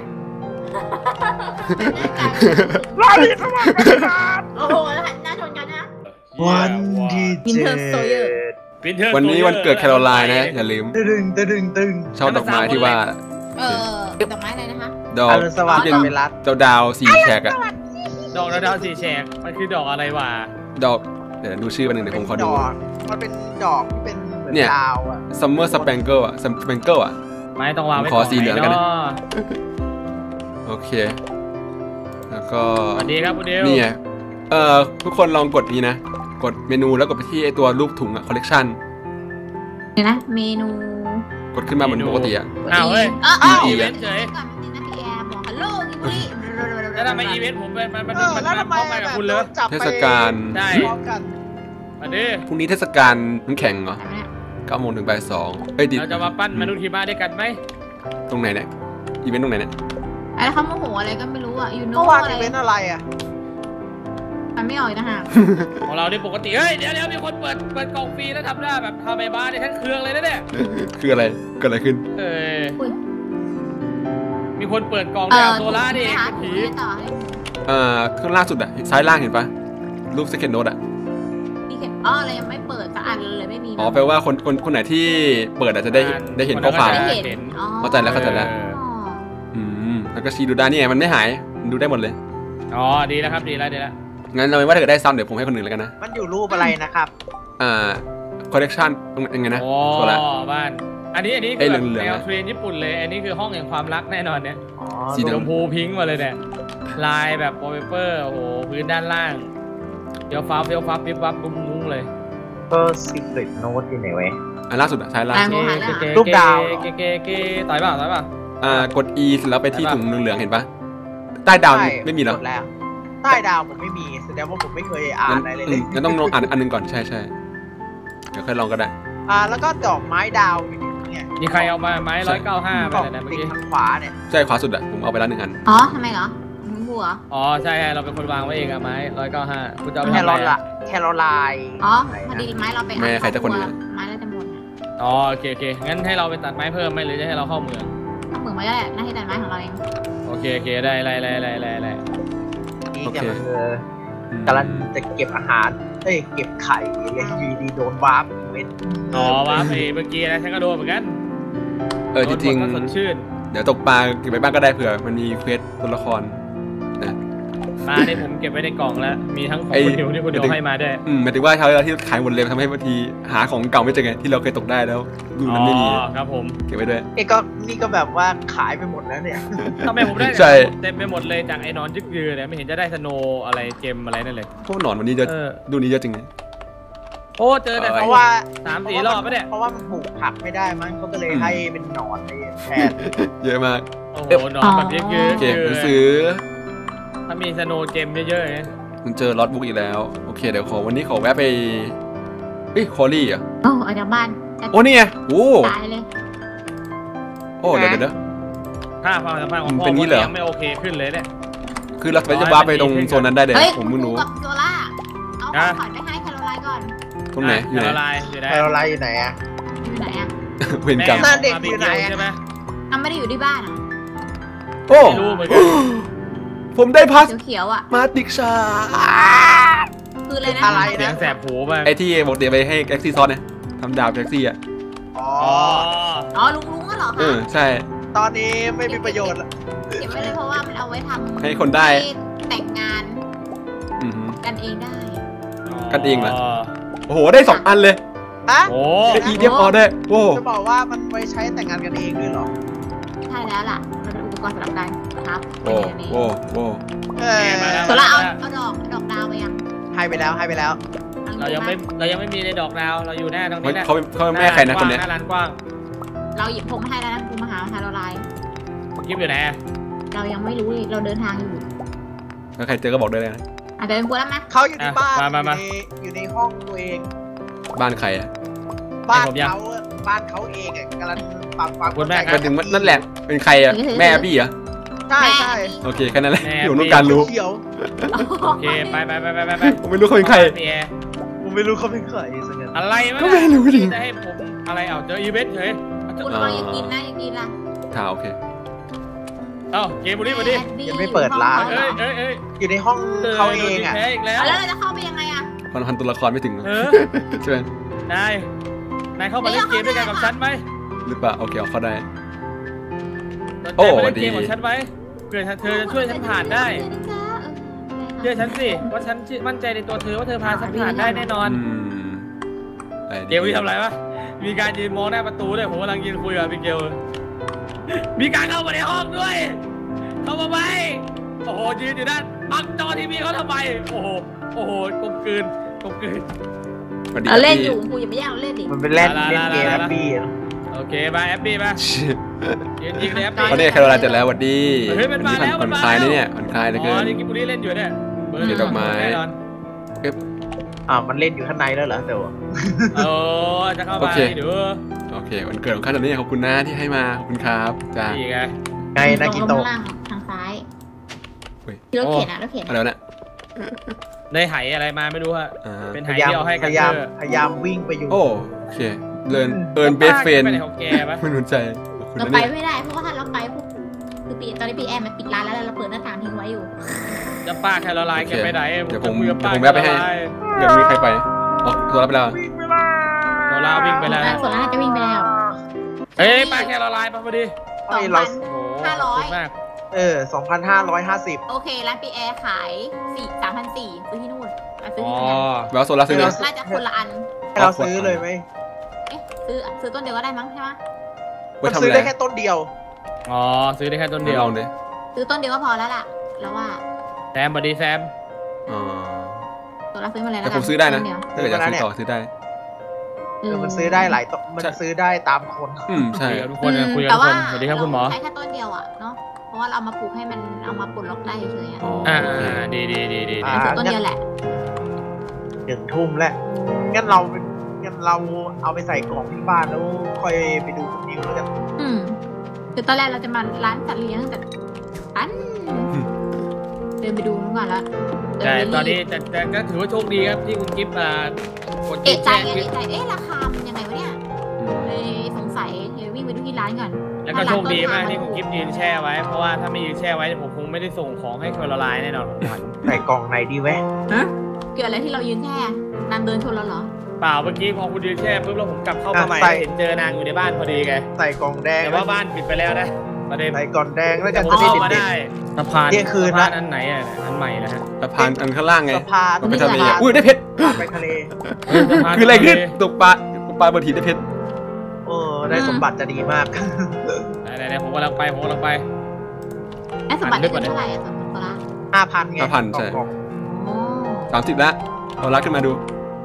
รอดีสมัครกันโอ้โหน่าชนกันนะวันที่เจ็ดวันนี้วันเกิดแคโรไลน์นะอย่าลืมตึงตึงตึงชอบดอกไม้ที่ว่าเออดอกไม้อะไรนะคะดอกที่เป็นเจ้าดาวสี่แฉกอะดอกดาวสี่แฉกมันคือดอกอะไรวะดอกเดี๋ยวดูชื่อมันหนึ่งเดี๋ยวผมขอดูมันเป็นดอกที่เป็นเหมือนดาวอะซัมเมอร์สเปงเกิลอะสเปงเกิลอะไม่ต้องวางไว้ขอสีเหลืองกันนะโอเคแล้วก็สวัสดีครับคุณเดียวนี่ไงเอ่อทุกคนลองกดนี้นะกดเมนูแล้วกดไปที่ไอตัวรูปถุงอะคอลเลกชันเดี๋ยวนะเมนูกดขึ้นมาเหมือนปกติอะอ้าวเฮ้ยอีเวนต์เฉยฮัลโหลแล้วทำไมอีเวนต์ผมเป็นมันมันมันมันพร้อมกันกับคุณเลยเทศกาลใช่อันนี้พรุ่งนี้เทศกาลน้ำแข็งเหรอเก้าโมงถึงบ่ายสองเอ้ยดิเราจะมาปั้นมนุษย์หิมะด้วยกันไหมตรงไหนเนี่ยอีเวนต์ตรงไหนเนี่ยอะไรเขาโมโหอะไรก็ไม่รู้อ่ะยูโน่อะไรอีเวนต์อะไรอ่ะมันไม่ออกนะฮะของเราได้ปกติเฮ้ยเดี๋ยวเดี๋ยวมีคนเปิดเปิดกล่องฟรีแล้วทำหน้าแบบทำไอ้บ้าในทั้งเครื่องเลยนะเนี่ยคืออะไรเกิดอะไรขึ้นเออมีคนเปิดกล่องแบบโซล่าดิผีเอ่อข้างล่างสุดอ่ะซ้ายล่างเห็นปะรูปสเก็ตโน้ตอ่ะอ๋ออะไรยังไม่เปิดสักอันเลยไม่มีอ๋อแปลว่าคนคนคนไหนที่เปิดอาจจะได้ได้เห็นข้อความเข้าใจแล้วเข้าใจแล้วอืมแล้วก็ชีดูได้นี่ไงมันไม่หายดูได้หมดเลยอ๋อดีแล้วครับดีแล้วดีแล้วงั้นเราไม่ว่าถ้าเกิดได้ซ้ำเดี๋ยวผมให้คนอื่นแล้วกันนะมันอยู่รูปอะไรนะครับอ่าคอลเลกชันยังไงนะโอ้บ้านอันนี้อันนี้คือแนวเทรนญี่ปุ่นเลยอันนี้คือห้องแห่งความรักแน่นอนเนี่ยสีชมพูพิงค์มาเลยเนี่ยลายแบบวอลเปเปอร์โอ้โหพื้นด้านล่างเดี๋ยวฟ้าเฟี้ยวฟ้าปิ๊บปั๊บมุ้งเลยก็สิบลิตโน้ตที่ไหนไว้อันล่าสุดอะใช่ล่าสุดรูปดาวเก๋เก๋เก๋ต่อยป่ะต่อยป่ะอ่ากด E แล้วไปที่ถุงเหลืองๆเห็นปะใต้ดาวไม่มีหรอใต้ดาวผมไม่มีแสดงว่าผมไม่เคยอ่านอะไรเลยงั้นต้องลองอ่านอันนึงก่อนใช่ใช่เดี๋ยวค่อยลองก็ได้อ่าแล้วก็ดอกไม้ดาวเนี่ยมีใครเอามาไม้ร้อยเก้าห้าไปไหนเมื่อกี้ทางขวาเนี่ยใช่ขวาสุดอะผมเอาไปแล้วหนึ่งอันอ๋อทำไมเหรอมึงบัวอ๋อใช่เราเป็นคนวางไว้เองอะไม้ร้อยเก้าห้าคุณจะเอาไปทำอะไรแคโรไลน์อ๋อพอดีไม้เราไปไม่ใครจะคนไม้เราจะหมดอ๋อโอเคโอเคงั้นให้เราไปตัดไม้เพิ่มไหมหรือจะให้เราเข้าเมืองเข้าเมืองไม่ได้หน้าที่ตัดไม้ของเราเองโอเคโอเคได้ได้ได้ได้ได้ได้นี่จะมาเธอกำลังจะเก็บอาหารเอ้ยเก็บไข่เลยอยู่ดีโดนวาร์ปเว้นอ๋อวาร์ปเมื่อกี้นะฉันก็โดนเหมือนกันเออจริงๆสดชื่นเดี๋ยวตกปลาเก็บไปบ้างก็ได้เผื่อมันมีเควสตัวละครนะปลาเนี่ยผมเก็บไว้ในกล่องแล้วมีทั้งของคุณเดียวที่คุณเดียวให้มาด้วยอืมหมายถึงว่าเช้าที่ขายหมดเลยทำให้บางทีหาของเก่าไม่เจอไงที่เราเคยตกได้แล้วดูนั้นไม่มีอ๋อครับผมเก็บไว้ด้วยนี่ก็นี่ก็แบบว่าขายไปหมดแล้วเนี่ยทำไมผมได้เต็มไปหมดเลยจากไอ้นอนยึกยือเนี่ยไม่เห็นจะได้สโนอะไรเจมอะไรนั่นเลยพวกหนอนวันนี้จะดูนี้เยอะจริงไงโอ้เจอแต่เพราะว่าสามสี่รอบปะเนี่ยเพราะว่ามันปลูกผักไม่ได้มั้งเขาก็เลยให้เป็นหนอนในแทนเยอะมากโอ้โหนอนแบบเยอะๆเก็บหนังสือถ้ามีสโนว์เกมเยอะๆเนี่ยมันเจอล็อตบุ๊กอีกแล้วโอเคเดี๋ยวขอวันนี้ขอแวะไปเฮ้ยคอรี่อ่ะโอ้ออกจากบ้านโอ้นี่ไงโอ้ตายเลยโอ้เดี๋ยวเดี๋ยวถ้าความสัมพันธ์ของมันพ่อเป็นงี้เหรอยังไม่โอเคขึ้นเลยเนี่ยคือเราจะวาร์ปไปตรงโซนนั้นได้เดี๋ยวเฮ้ยผมเพิ่งรู้กับโซล่าเอาของขวัญไปให้แคโรไลน์ก่อนตรงไหนอยู่ไหนละลายอยู่ไหนไคโรไลน์อยู่ไหนอะอยู่ไหนอ่ะเวนกรรมหน้าเด็กอยู่ไหนอะใช่ไหมอ้าไม่ได้อยู่ที่บ้านอ่ะโอ้ไม่รู้เหมือนกันผมได้พัสเขียวๆอ่ะมาติกชาคืออะไรนะอะไรเสียนะงแสบหูไปไอที่บอกเดี๋ยวไปให้แก๊กซี่ซอสเนี่ยทำดาบแก๊กซี่อ่ะอ๋ออ๋ออ๋อลุงลุงก็เหรอเอคะอใช่ตอนนี้ไม่มีประโยชน์ละเก็บไว้เลยเพราะว่ามันเอาไว้ทำให้คนได้แต่งงานอือหือกันเองได้กันเองเหรอ โอ้โหได้สองอันเลยฮะโอ้ได้อีเดียมออได้โอ้จะบอกว่ามันไว้ใช้แต่งงานกันเองด้วยเหรอใช่แล้วล่ะมันเป็นอุปกรณ์สำหรับการครับโอ้โอ้โอ้เออโซล่าเอาเอาดอกดอกดาวไปยังให้ไปแล้วให้ไปแล้วเรายังไม่เรายังไม่มีในดอกดาวเราอยู่หน้าตรงเขานี้แหละเขาเขาแม่ใครนะคนเนี้ยหน้าร้านกว้างเราหยิบพงมาให้แล้วนะกูมาหาแคโรไลน์กิฟอยู่ไหนเรายังไม่รู้เลยเราเดินทางอยู่ถ้าใครเจอก็บอกได้เลยนะอาจจะเป็นกูแล้วไหมเขาอยู่ในบ้านอยู่ในอยู่ในห้องตัวเองบ้านใครอ่ะบ้านเขาบ้านเขาเองอ่ะกำลังปรับความก็ถึงนั่นแหละเป็นใครอ่ะแม่บี้เหรอใช่ใช่โอเคแค่นั้นแหละผมต้องการรู้เขียวโอเคไปไปไปไปไปไปผมไม่รู้เขาเป็นใครพี่แอร์ผมไม่รู้เขาเป็นใครสักอย่างอะไรวะก็ไม่รู้ดิจะให้ผมอะไรเอาเจออีเวนต์เฉยคุณลองยังกินนะยังกินล่ะถ่าโอเคเอ้าเกมบุรีมาดิยังไม่เปิดร้านเอ้ยเอ้ยเอ้ยอยู่ในห้องเขาเองอ่ะแพ้อีกแล้วแล้วเราจะเข้าไปยังไงอ่ะความพันตัวละครไม่ถึงเออใช่ไหมนายนายเข้ามาเล่นเกมด้วยกันกับฉันไหมหรือเปล่าโอเคเอาเข้าได้สนใจโอ้มาเล่นดีเกมกับฉันไหมเผื่อเธอจะช่วยฉันผ่านได้เชื่อฉันสิว่าฉันมั่นใจในตัวเธอว่าเธอพาฉันผ่านได้แน่นอนอืมอะไรดีเกลวี่ทำอะไรวะมีการยืนมองหน้าประตูด้วยผมกำลังยืนคุยกับพี่เกลมีการเข้ามาในห้องด้วย เข้ามาไหมโอ้โหยืนอยู่ด้านบังจอทีวีเขาทำไมโอ้โหโอ้โหกลมกลืนกลมกลืนสวัสดีเราเล่นพี่อยู่กูอย่าไปแย่งเราเล่นดิมันเป็นเล่นเล่นเกมแฮปปี้โอเคมาแอปปี้มายืนยิงเลยแอปปี้เขาเนี่ยแคโรไลน์เสร็จแล้วสวัสดีเฮ้ยมันมาแล้วผ่อนมันมาคลายแล้วนะเนี่ยผ่อนคลายเหลืออ๋เกิอน นี่กิบุรีเล่นอยู่เนี่ยเบอร์เดี๋ยวดอกไม้แน่นอนอ่ามันเล่นอยู่ข้างในแล้วเหรอเดี๋ยวโอ้จะเข้ามาให้ดูโอเควันเกิดของข้าตอนนี้ขอบคุณนะที่ให้มาขอบคุณครับจ้านี่ไงไงนากิโตะล่างทางซ้ายเฮ้ยที่รถเข็นอ่ะรถเข็นอะไรวะเนี่ยได้ไหอะไรมาไม่รู้ฮะอ่าเป็นพไหยายามที่เอาให้พกันยายามเธอพยายามวิ่งไปอยู่โอ้โอเคเลินเอิร์นเบสเฟนไปไหนของแกปะไม่สนใจขอบคุณเรานะไปเนี่ยไม่ได้เพราะว่าถ้าเราไปปุ๊บคือปีตอนนี้ปีแอมมันปิดร้านแล้วเราเปิดหน้าต่างทิ้งไว้อยู่จะป้าแคโรไลน์แกไปไหนเดี๋ยวผมจะคุยกับป้าเดี๋ยวผมแวะไปให้ เดี๋ยวมีใครไปอ๋อตัวรับไปแล้วโซล่าวิ่งไปแล้วส่วนร้านจะวิ่งไปแล้วเฮ้ยป้าแคโรไลน์มาพอดีไอ้เราโอ้โหห้าร้อยขบคุณมากเออสองพันห้าร้อยห้าสิบโอเคร้านปีแอร์ขายสี่สามพันสี่ซื้อที่นู่นมาซื้ออ๋อที่นี่แววโซลาร์ซื้อเลยน่าจะคนละอันให้เราซื้อเลยไหมเอ๊ะซื้อซื้อต้นเดียวก็ได้มั้งใช่ไหมไว้มันทำซื้ออะไรได้แค่ต้นเดียวอ๋อซื้อได้แค่ต้นเดียวลองดิซื้อต้นเดียวก็พอแล้วล่ะแล้วว่าแซมบอดี้แซมอ๋อตัวเราซื้อมาเลยแต่แล้วผมซื้อได้นะต้เยวถ้าเกิดอยากซื้อต่อซื้อได้เออมันซื้อได้หลายต้นมันซื้อได้ตามคนอืมใช่คุยกับทุกคนนะคุยกับแต่ทุกคว่านสวัสดีครับคุณหมอใช้แค่ต้นเดียวอ่ะเนาะเพราะว่าเราเอามาปลูกให้มันเอามาปลดล็อกได้เฉยๆอ่ะอ๋ออ่าโอเคดีดีดีดีอ่าซื้อต้นเดียวแหละหนึ่งทุ่มแล้วงั้นเรางั้นเราเอาไปใส่กล่องที่บ้านแล้วค่อยไปดูคุณนิวแล้วกันอืมคือตอนแรกเราจะมาร้านสัตว์เลี้ยงแต่อันเดินไปดูก่อนแล้วแต่ตอนนี้แต่แต่ก็ถือว่าโชคดีครับที่คุณกิฟต์อ่ากดเอะใจแจ้งเอะใจเอ๊ะราคามันยังไงวะเนี่ยเลยสงสัยเดี๋ยววิ่งไปดูที่ร้านก่อนแล้วก็โชคดีมากที่คุณกิฟต์ยืนแช่ไว้เพราะว่าถ้าไม่ยืนแช่ไว้ผมคงไม่ได้ส่งของให้แคโรไลน์แน่นอนของขวัญใส่กล่องไหนดีแวะฮะเกิดอะไรที่เรายืนแช่นางเดินชนเราเหรอเปล่าเมื่อกี้พอคุณยืนแช่ปุ๊บแล้วผมกลับเข้ามาใหม่เห็นเจอนางอยู่ในบ้านพอดีไงใส่กล่องแดงแต่ว่าบ้านปิดไปแล้วนะประเด็นใส่กล่องแดงแล้วแต่กันผมจะได้เข้ามาเด็ดได้สะพานเที่ยงคืนสะละพานอันไหนอ่ะอันใหม่นะฮะสะพานอันข้างล่างไงๆสะพานมันไปทะเลสะพานอุ้ยได้เพชรไปทะเลสะพานคืออะไรขึ้นตกปลาตกปลาบนหินได้เพชรเออได้สมบัติจะดีมากไหนๆผมกำลังไปผมกำลังไปไอ้สมบัติได้เท่าไหร่อะสมบัติตัวละห้าพันไงห้าพันใช่กล่องโอ้สามสิบแล้วเอาลักขึ้นมาดูๆ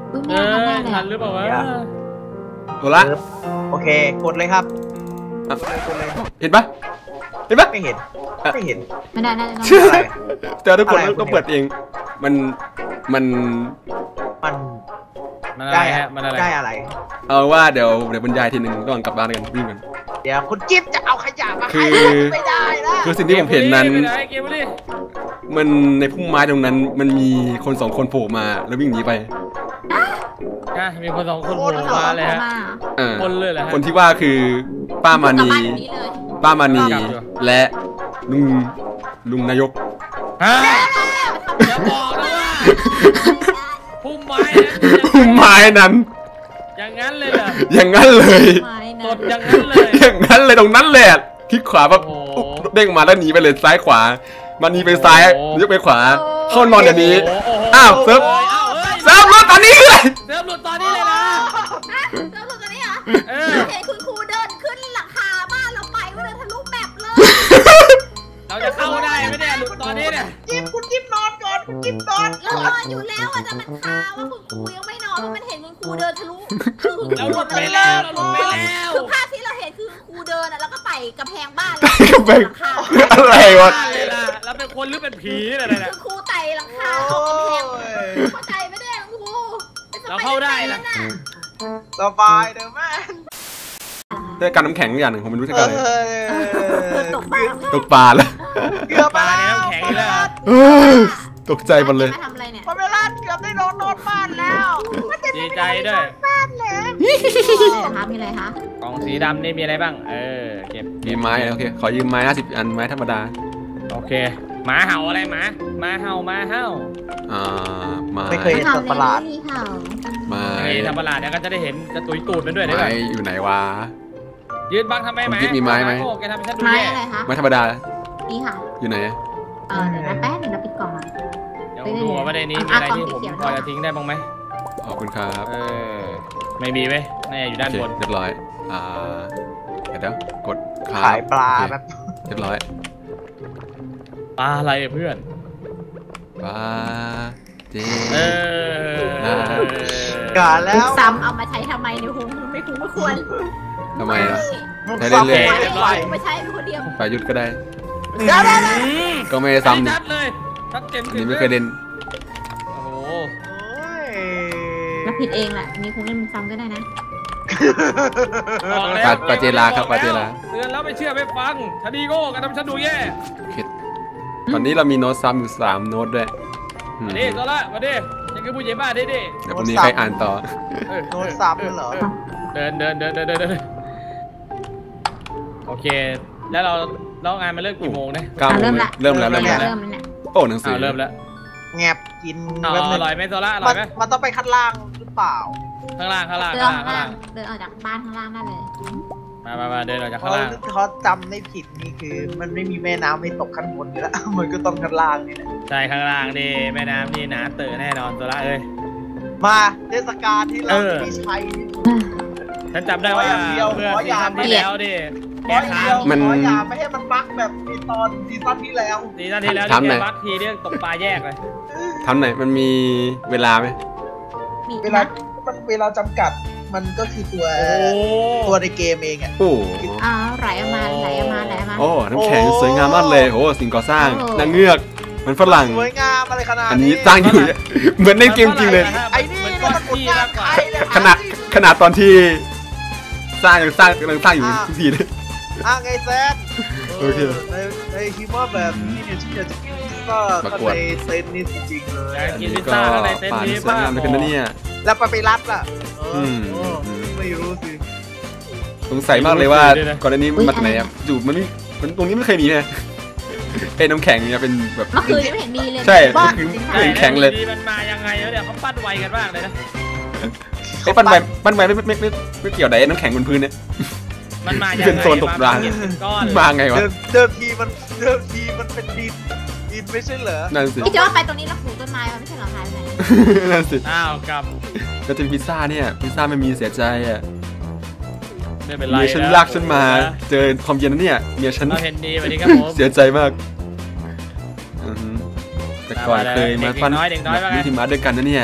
อุ้ยเอไม่ได้อทำได้เลยทัอะนหรือเปล่าวะโอละโอเคกดเลยครับอ่ะกดเลยเห็นปะเห็นปะไม่เห็นไม่เห็นไม่ได้น่าจะต้องเชื่ออะไรแต่ทุกคนอะไรต้องเปิดเอง มันมันมันมันอะไรได้ฮะมันอะไรได้อะไรเอาว่าเดี๋ยวเดี๋ยวบรรยายทีหนึ่งก่อนกลับบ้านกันวิ่งกันเดี๋ยวคุณจิ๊บจะเอาขยะมาคืให้อไม่ได้นะคือสิ่งที่ผมเห็นนั้นไปไหเกมบุรีมันในพุ่มไม้ตรงนั้น มันมีคนสองคนโผล่มาแล้ววิ่งหนีไปอ่ะมีคนสองคนโผล่เขามาเลยฮะมาอ่าคนเลยเหรอฮะคนที่ว่าคือป้ามากลับนีบ้านอยู่นี้เลยป้ามานีกลับอยู่และลุงลุงนายกฮะอย่าบอกนะว่าพุ่มไม้นะพุ่มไม้นั้นอย่างนั้นเลยเหรออย่างนั้นเลยไม้สนะดอย่างนั้นเลยอย่างนั้นเลยตรงนั้นเลยอะคลิกขวาปั๊บโอ้โหเด้งมาแล้วหนีไปเลยซ้ายขวามานีไปซ้ายโอ้โหยกไปขวา เข้านอนอย่างนี้โอ้โหอ้าวเซิร์ฟอ้าวเฮ้ยเซิร์ฟรถตอนนี้เลยเซิร์ฟหลุดตอนนี้เลยนะแล้วหลุดกันนี่เหรอเออเห็นคุณครูเดินขึ้นหลังคาบ้านเราไปว่าเดินทะลุแมปเลยเราจะเข้าได้ไหมเนี่ยหลุดตอนนี้เนี่ยจิ๊บคุณจิ๊บนอนก่อนคุณจิ๊บนอนเราก่อนนอนอยู่แล้วอะแต่มันคาว่าคุณครูยังไม่นอนเพราะมันเห็นคุณครูเดินทะลุคือคุณคเรารูหลุดไปแล้วเราหลุดไปแล้วคือภาพที่เราเห็นคือครูเดินอะแล้วก็ไต่กำแพงบ้านกำแพงหลังคาอะไรวะเลยล่ะเราเป็นคนหรือเป็นผีอะไรคืเนี่ยอครูไต่หลังคาโอ้เข้ากำแพงยเข้าใจไม่ได้หรอครูเราเข้าได้นะสบายเด้อแม่ได้การน้ำแข็งอย่างหนึ่งผมไม่รู้จะเอกันเลยอตกบ้านตกปลาแล้วเกือบปลามาในแล้วน้ำแข็งอีกแล้วเหรอเอ้ยตกใจหมดเลยมาทำอะไรเนี่ยพอเวลาเกือบได้นอนนอนบ้านแล้วมันจะดีใจด้วยบ้านแล้วมีอะไรคะมีอะไรคะกล่องสีดำนี่มีอะไรบ้าง เออ เก็บมีไม้โอเค ขอยืมไม้ห้าสิบอันไม้ธรรมดาโอเค หมาเห่าอะไรหมาหมาเห่าหมาเห่าอ่าไม้ไม่เคย เห็นสัตว์ประหลาดไม่มีค่ะไม้ไอ้ธรรมดาเนี่ยก็จะได้เห็นกระตุยตูดมันด้วยได้ไหมไม้อยู่ไหนวะยืนบังทำไมหมาผมคิดมีไม้ไหมโอ้แกทำให้ฉันดูไม้แย่อะไรคะไม้ธรรมดานี่ค่ะอยู่ไหนเออเดี๋ยวนะแป๊บเดี๋ยวเราปิดกล่องก่อนเดี๋ยวดูว่าในนี้มีอะไรที่ผมพอจะทิ้งได้บ้างไหมขอบคุณครับเออ ไม่มีเว้ยน่าจะอยู่ด้านโอเคบนเรียบร้อย อ่า เดี๋ยวเดี๋ยวกดครับขายปลาโอเคแบบเรียบร้อยปลาอะไรอะเพื่อนปลาเจเออกาแล้วซ้ำเอามาใช้ทำไมเนี่ยคงไม่คุ้มไม่ควรทำไมอ่ะมุกใช้เรื่ซ้ำอยๆไม่ได้ไหวไม่ใช้เป็นคนเดียวปลายุทธก็ได้เดี๋ยวเดี๋ยวเดี๋ยวอืมก็ไม่ได้ซ้ำนี่ชัดเลยชัดเจนอันนี้ไม่เคยเล่นโอ้โหโอ้ยรับผิดเองแหละนี่คงเล่นซ้ำก็ได้นะบอกแล้วปลาปลาเจลาครับปลาเจลาเตือนแล้วไม่เชื่อไม่ฟังชาดีโก้กระทำฉันดูแย่โอเคตอนนี้เรามีโน้ตซ้ำอยู่สามโน้ตด้วยอืมมาดิโซล่ามาดิยังคือผู้ใหญ่บ้านดิดิเดี๋ยววันนี้ใครอ่านต่อเออโดนซ้ำเหรอเดินเดินเดินเดินเดินเดินโอเค แล้วเราแล้วงานมันเลิกกี่โมงนะเก้าโมงเริ่มละเริ่มแล้วเริ่มแล้วเริ่มแล้วเนี่ยโอ้หนังสือ้าอวเริ่มแล้วแงบกินอ๋อแป๊บนึอง ร่อยไหมโซล่าอร่มัอน ยไหมมันต้องไปขั้นล่างหรือเปล่าข้างล่างข้างล่างเดิข้าน งข้างล่างข้างล่าล่าง งเดินออกจากบ้านข้างล่างได้เลยมามามาเดินออกจากเขาข้างล่างเขาจำไม่ผิดนี่คือ มันไม่มีแม่น้ำให้ตกขั้นบนอยู่แล้ว มันก็ต้องขั้นล่างนี่แหละใช่ข้างล่างดิแม่น้ำนี่หนาเต๋อแน่นอนโซล่าเอ้ยมาเทศกาลที่เราเออไม่ใช้นี่ฉันจำได้ว่าขออย่างเดียวเพื่อขออย่าซีซั่นงที่แล้วดิขแกอค้าเดียวงมันขออย่าไม่ให้มันบั๊กแบบในตอนซีซั่นที่แล้วซีซั่นที่แล้วถามที่หน่แกอยวัดทีเรียกตกปลาแยกเลยทำไหนอยมันมีเวลาไหมมีเวลามันเวลาจำกัด มันก็คือตัวโอ้ตัวในเกมเองอ่ะโอ้อ้าวไหลออกมาไหลออกมาไหลออกมาโอ้น้ำแข็งโอ้สวยงามมากเลยโอ้สิ่งก่อสร้างโอ้นางเงือกเหมันฝรั่งสวยงามอะไรขนาดอันนี้สร้างอยู่เนี่ยเหมือนในเกมจริงเลยไอ้นี่มันเนี่ยก็มันกดที่งามากกว่าใครเลยขนาดขนาดตอนที่สร้างยังสร้างกำลังสร้างอยู่ทุกทีเลยอ่ะไงแซนโอเคในในคิดว่าแบบนี้เนี่ยที่อยากจะกินพิซซ่าประข้างกวดในเซนนี่จริงๆเลยอยากกินพิซซ่าข้างในเต็นท์นี้ป่าป่ะสวยงามเลยกันนะเนี่ยแล้วไปไปรัดล่ะเออมโอ้ไม่รู้สิสงสัยมากเลยว่าด้วยนะก่อนหน้านี้มันมาจากไหนอะอยู่มันไม่มันตรงนี้ไม่เคยมีนะไอ้น้ำแข็งเนี่ยเป็นแบบเมื่อคืนยังไม่เห็นมีเลยใช่บ้าคือจริงไม่เห็นแข็งเลยดีๆมันมายังไงแล้วเนี่ยเขาปั้นไวกันมากเลยนะไอ้ปั้นไวปั้นไวไม่ไม่ไม่ไม่เกี่ยวไหนน้ำแข็งบนพื้นเนี่ยมันมายังไงเป็นโซนตกปลามาเป็นก้อนเลยมาไงวะเดิมเดิมทีมันเดิมทีมันเป็นดินดินไม่ใช่เหรอนั่นสิพี่จะว่าไปตรงนี้เราปลูกต้นไม้มันไม่ใช่เหรอคะไหนนั่นสิอ้าวกลับแล้วจะพิซซ่าเนี่ยพิซซ่าไม่มีเสียใจอ่ะไม่เป็นไรเมียฉันนะลากฉันมาเจอความเย็นนั้นเนี่ยเมียฉันเราเห็นดีสวัสดีครับผมเสียใจมากอือฮึแต่ก่อนเคยมาปั้นเด็กน้อยเด็กน้อยว่าไงวิธีมาด้วยกันนะเนี่ย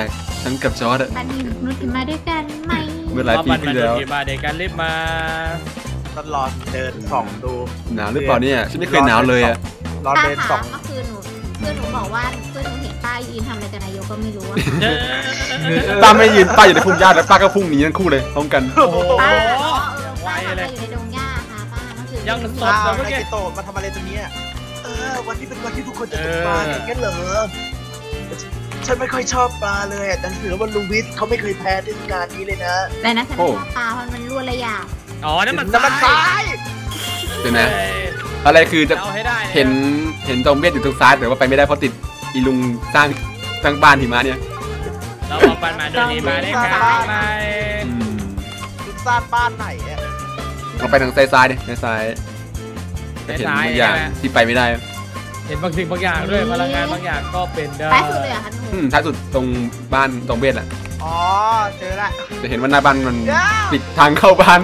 ฉันกับจอร์ดอะบันนี่นุชมาด้วยกันไหมเมื่อหลายปีที่แล้วมาเด็กกันรีบมาตลอดเดินส่องดูหนาวหรือเปล่าเนี่ยฉันไม่เคยหนาวเลยอะรอป้าเดินส่คะองเมื่อคืนหนูเพื่อนหนูบอกว่าเพื่อนหนูเห็นป้ายืนทำอะไรกับนายกก็ไม่รู้อะป้าไม่ยืนป้าอยู่ในพุ่มหญ้าแล้วป้าก็พุ่งหนีทั้งคู่เลยพร้อมกันโอ้โหป้าเออป้าทำอะไรอยู่ในดงหญ้าคะป้าเมื่อคืนยังสดอ้าวเลยเมื่อนากี้กิโตะมาทำอะไรตรงนี้เออวันนี้เป็นวันที่ทุกคนจะตกปลาอย่างนั้นเหรอฉันไม่ค่อยชอบปลาเลยแต่ถือว่าลุงวิทย์เขาไม่เคยแพ้เทศกาลนี้เลยนะแต่นะฉันไม่ชอบปลาเพราะมันรั่วระยะอ๋อนั่นมันน้ำมันทรายเดี๋ยวนะอะไรคือจะเอาให้ได้เห็นเห็นจอมเวทอยู่ตรงซ้ายแต่ว่าไปไม่ได้เพราะติดอีลุงสร้างสร้างบ้านหิมะเนี่ยเราเอาปันมาดูดีมาได้กันไหมอืมลุงสร้างบ้านไหนอ่ะเราไปทางซ้ายซ้ายดิซ้ายจะเห็นบางอย่างที่ไปไม่ได้เห็นบางสิ่งบางอย่างด้วยพลังงานบางอย่างก็เป็นได้ไปสุดเลยเหรอคะหนูอืมท้ายสุดตรงบ้านจอมเวทแหละอ๋อเจอละจะเห็นว่าหน้าบ้านมันปิดทางเข้าบ้าน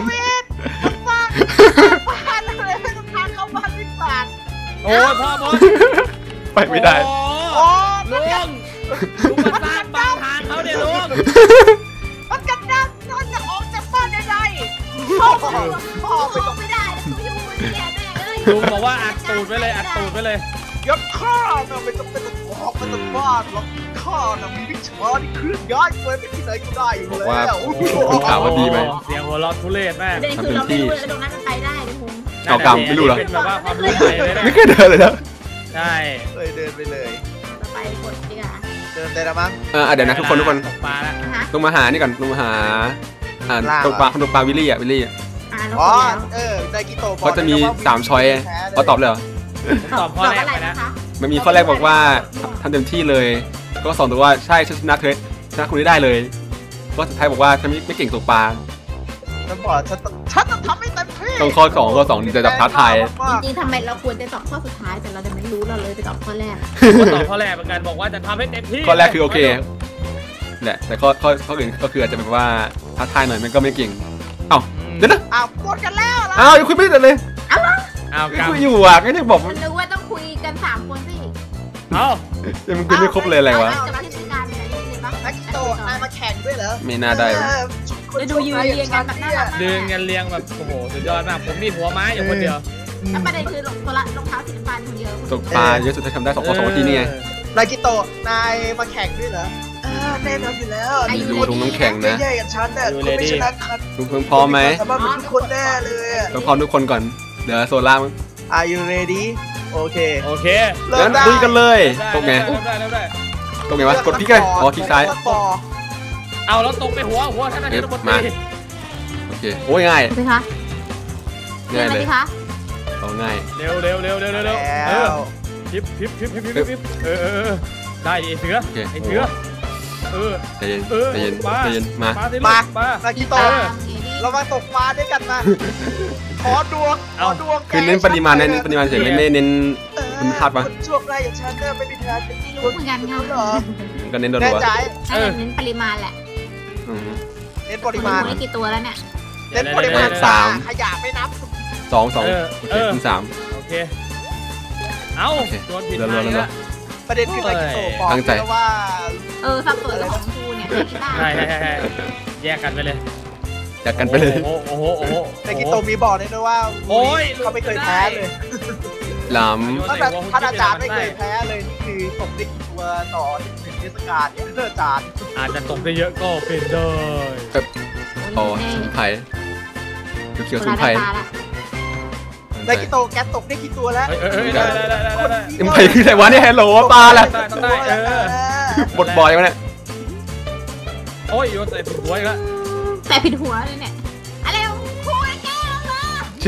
บ้านอะไรให้ทางเข้าบ้านไม่ปากโอ้ยพ่อบอลไปไม่ได้โอ้โอ้ลุงลุงมาสร้างบ้านทางเขาเนี่ยลุงมันกันดั้งนอนจะออกจากบ้านได้ไงพ่อพ่อพ่อไปสู้ต้องไม่ได้แล้วสู้อยู่แย่แม่เอ้ยลุงบอกว่าอัดตูดไว้เลยอัดตูดไว้เลยยศข้าน่ะไม่ต้องเป็นออกมาจากบ้านหรอกข้าน่ะมีวิชาที่เคลื่อนย้ายไปไปที่ไหนก็ได้อยู่บอกแล้ว่าว ผมถามว่าดีไหมเสียงหัวเราะทุเรศมากประเด็นคือเราไม่รู้เลยตรงนั้นมันไปได้เลยคุณเก่ากรรมไม่รู้เหรอเป็นแบบว่าความรู้ใหม่เลยนะไม่เคยเดินเลยนะใช่เลยเดินไปเลยเราไปกดดีกว่าเดินได้ละมั้งเออเดี๋ยวนะทุกคนทุกคนตกปลาแล้วฮะลงมาหานี่ก่อนลงมาหาอ่าล่างตกปลาขนมปลาวิลลี่อ่ะวิลลี่อ่าเราอ๋อกดแล้วเออไดกิโตะบอกเขาจะมีสามช้อยเขาตอบเลยเหรอผมตอบข้อแรกอะไรไปนะนะคะมันมีข้อแรกบอกว่าทำเต็มที่เลย ก็สองตัวว่าใช่ฉันชนะเธอชนะคุณได้เลยก็สุดท้ายบอกว่าฉันไม่ไม่เก่งตกปลาฉันบอกฉันต้องฉันจะทำให้เต็มที่ตรงข้อสองข้อสองจะจับท้าทายจริงๆทำไมเราควรจะตอบข้อสุดท้ายแต่เราจะไม่รู้เราเลยไปตอบข้อแรกผมตอบข้อแรกเหมือนกันบอกว่าจะทำให้เต็มที่ข้อแรกคือโอเคแหละแต่ข้อข้อข้ออื่นก็คืออาจจะแบบว่าท้าทายหน่อยมันก็ไม่เก่งเอ้าเดี๋ยวนะอ้าวกดกันแล้วล่ะอ้าวยังคุยไม่ได้เลยเอากยังรรมคุยอยู่อ่ะก็ยังบอกมันนึกว่าต้องคุยกันสามคนสิเอายังคุยไม่ครบเลยอะไรวะจะมาเทศกาลเลยนี่เลยปะไดกิโตะนายมาแข่งด้วยเหรอไม่น่าได้วะจะดูยืนเรียงกันแบบน่ารักมากเดินกันเรียงแบบโอ้โหสุดยอดมากผมมีหัวไม้อยู่คนเดียวแล้วประเด็นคือรองตัวละรองเท้าสีน้ำตาลคนเดียวตกปลาเยอะสุดที่ทำได้สองข้อสองนาทีนี่ไงไดกิโตะนายมาแข่งด้วยเหรอเออแน่นอนอยู่แล้วดูตรงน้ำแข็งนะแย่กับฉันน่ะคุณไม่ชนะคันทุกคนพร้อมไหมสามารถเป็นทุกคนแน่เลยอะต้องพร้อมทุกคนก่อนเดี๋ยวโซล่ามั้ง Are you ready โอเคโอเคเริ่งั้มนได้ดูกันเลยตรงไงเริ่มได้เริ่มได้ตรงไงวะกดคลิกเลยอ๋อคลิกซ้ายต่อเอาแล้วตกไปหัวหัวท่านนายกรัฐมนตมารีโอเคโอ้ยง่ายสิคะง่ายเลยสิคะเอาง่ายเร็วเร็วเร็วเร็วเร็วเร็วเอแล้อวพิบพิบพิบพิบพิบพิบเออเออเออได้ดิไอ้เสือโอเคไอ้เสือเออใจเย็นเออใจเย็นมาใจเย็นมามาสิลูมากมานากิเอโตะอเรามาตกปลาด้วยกันมา ขอดวง ขเอาอดวงคือเน้นปริมาณเน้นปริมาณเฉยไม่ไม่เน้น คุณภาพปะคนช่วงแรกอย่างฉันเนี่ยไม่มีทางเป็นไม่รู้เหมือนกันค่ะเหรอก็เน้นโดนแน่หัวใจเออเน้นปริมาณแหละอืมเน้นปริมาณหนูกี่ตัวแล้วเนี่ยเน้นปริมาณสามขยะไม่นับสองสองเออโอเคเออคุณสามโอเค เอาโอเคโดนผิดเร็วๆทางเร็วๆแล้วประเด็นคือนากิโตะบอกตั้งใจแล้วว่าเออสับสนกับของครูเนี่ยไม่ได้ใช่ใช่ใช่ใช่แยกกันไปเลยจากกันไปเลยโอ้โหโอ้โหโอ้โหนากิโตะมีบอกเลยด้วยว่าโอ้ยเขาไม่เคยแพ้เลยหลตั้งแต่ท่านอาจารย์ไม่เคยแพ้เลยนี่คือตกได้กี่ตัวต่อหนึ่งเทศกาลเนี่ยท่านอาจารย์อาจจะตกได้เยอะก็เป็นได้ำอ๋อสมุนไพรเขียวๆสมุนไพรตาละนากิโตะแกตกได้กี่ตัวแล้วเฮ้ยเฮ้ยเฮ้ยได้ได้ได้ได้ได้สมุนไพรคืออะไรวะเนี่ยฮัลโหลปลาแหละได้ต้องได้เออบทบอยมั้ยเนี่ยโอ้ยโยนใส่หัวอีกแล้วแต่ผิดหัวเลยเนี่ยอะไรครูแก้วมา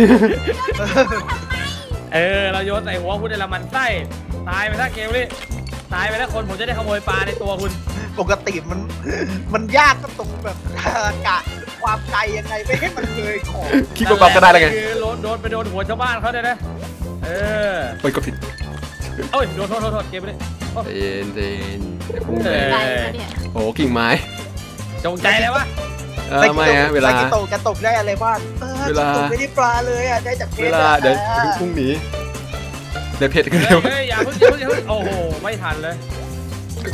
เออเราโยนใส่หัวคุณในละมันไส้ตายไปถ้าเกลลี่ตายไปแล้วคนผมจะได้ขโมยปลาในตัวคุณปกติมันมันยากก็ตรงแบบกะความไกลยังไงไม่ให้มันเลยของคิดว่าเบาๆก็ได้แล้วไงคือโดนโดนไปโดนหัวชาวบ้านเขาเนี่ยนะเออเฮ้ยก็ผิดเอ้ยโดนโทษโทษโทษเกมไปเลยใจเย็นใจเย็นอย่าพุ่งแรเอองอะไรวะเนี่ยโอ้กิ่งไม้จงใจเลยวะเออไม่ฮะเวลานากิโตะแกตกได้อะไรบ้างเออเวลาฉันตกไม่ได้ปลาเลยอ่ะได้จากเพเวชรลาอะเดี๋ยวเดี๋ยวพุ่งหนีเดี๋ยวเพชรกันเฮ้เร็ยว เฮ้ยอย่าเพิ่งอย่าเพิ่งอย่าเพิ่งโอ้โหไม่ทันเลยอ่ะ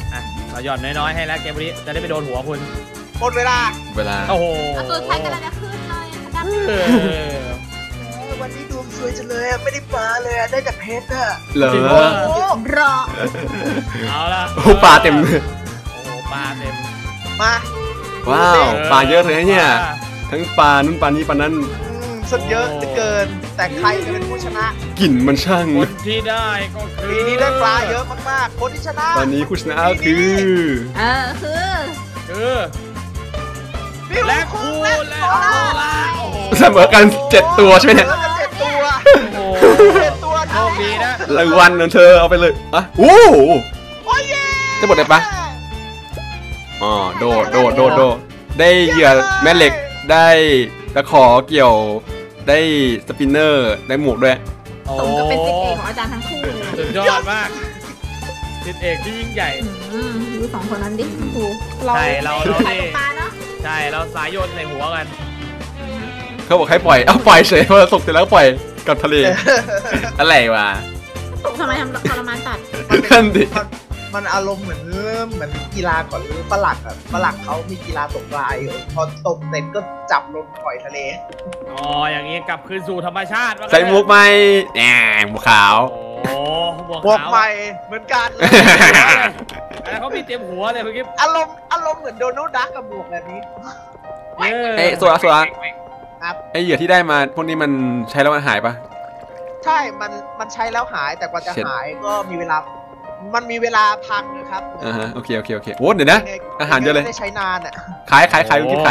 เราหย่อนน้อยๆให้แล้วเกมนี้จะได้ไปโดนหัวคุณหมดเวลาเวลาโอ้โหเอาตัวใช้กันแล้วจะขึ้นเลยดับเออวันนี้ดวงสวยจังเลยอะไม่ได้ปลาเลยอะได้แต่เพชรอะเหรอจริงโอ้วะโหรอเอาละโอ้ปลาเต็มเลยโอ้โหปลาเต็มมาว้าวปลาเยอะเลยนะเนี่ยทั้งปลานู่นปลานี้ปลานั่นอืมสุดเยอะเหลือเกิน แต่ใครจะเป็นผู้ชนะกลิ่นมันช่างคนที่ได้ก็คือปีนี้ได้ปลาเยอะมากๆ คนที่ชนะตอนนี้ผู้ชนะก็คือเออคือคือพี่และคุคูณและและโซโซล่าล่าโอ้โหเสมอกันเจ็ดตัวใช่ไหมเนี่ยเสมอกันเจ็ดตัวโอ้โหเจ็ดตัวโชคดีนะรางวัลของเธอเอาไปเลยอ่ะโอ้โหโอ้ยเย้จะหมดเลยปะ อ๋อโดดโดดโดดโดดได้เหยื่อแม่เหล็กได้ตะขอเกี่ยวได้สปินเนอร์ได้หมวกด้วยโอ้สมกับเป็นสิทธิ์เอกของอาจารย์ทั้งคู่เลยสุดยอดมากสิทธิเอกที่ยิ่งใหญ่อืมดูสองคนนั้นดิครูใช่เราเราใส่เนี่ตกปลาเนาะใช่เราสายโยนใส่หัวกันเขาบอกให้ปล่อยเอ้าปล่อยเฉยเพราะตกเสร็จแล้วก็ปล่อยกลับทะเลอะไรวะตกทำไมทำทรมานตัดนั่นดิมันมันอารมณ์เหมือนเหมือนกีฬาก่อนหรือฝรั่งอะฝรั่งเขามีกีฬาตกปลาอยู่พอตกเสร็จก็จับลงปล่อยทะเลอ๋ออย่างนี้กลับคืนสู่ธรรมชาติว่างั้นใส่หมวกไหมแหมหมวกขาวโอ้หมวกบวกขาวใหม่เหมือนกันอันนั้นเขามีเตรียมหัวเลยเมื่อกี้อารมณ์อารมณ์เหมือนโดนัลด์ดักกับบวกแบบนี้เออเอ้ยโซล่าโซล่าครับไอเหยื่อที่ได้มาพวกนี้มันใช้แล้วมันหายปะใช่ มันมันใช้แล้วหายแต่กว่าจะเช็ดหายก็มีเวลา มันมีเวลาพังนะครับอ่าฮะโอเคโอเคโอเคโอ้เดี๋ยวนะ อาหารเยอะเลยไม่ได้ใช้นานอ่ะขายขายขายคุณกิ๊บขาย